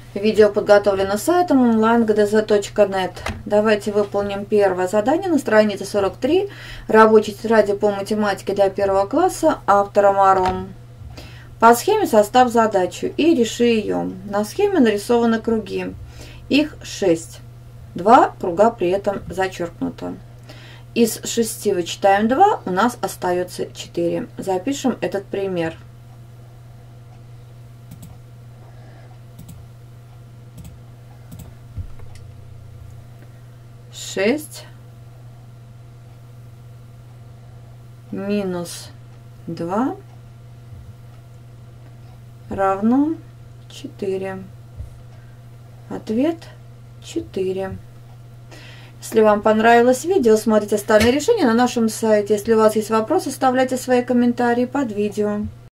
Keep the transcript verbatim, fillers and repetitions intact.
Видео подготовлено сайтом онлайн точка джи ди зет точка нет. Давайте выполним первое задание на странице сорок три. Рабочей тетради по математике для первого класса автора Маром. По схеме составь задачу и реши ее. На схеме нарисованы круги. Их шесть. Два круга при этом зачеркнуто. Из шести вычитаем два, у нас остается четыре. Запишем этот пример. шесть минус два равно четыре. Ответ четыре. Если вам понравилось видео, смотрите остальные решения на нашем сайте. Если у вас есть вопросы, оставляйте свои комментарии под видео.